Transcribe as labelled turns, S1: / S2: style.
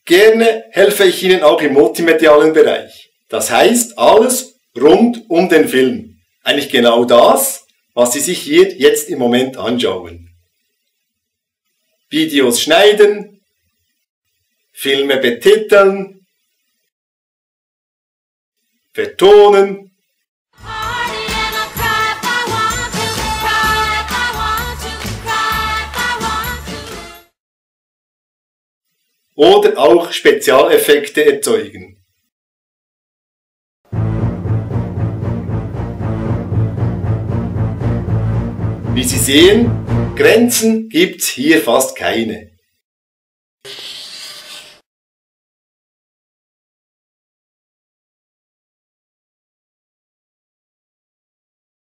S1: Gerne helfe ich Ihnen auch im multimedialen Bereich. Das heißt, alles rund um den Film. Eigentlich genau das, was Sie sich hier jetzt im Moment anschauen. Videos schneiden, Filme betiteln, vertonen, oder auch Spezialeffekte erzeugen. Wie Sie sehen, Grenzen gibt's hier fast keine.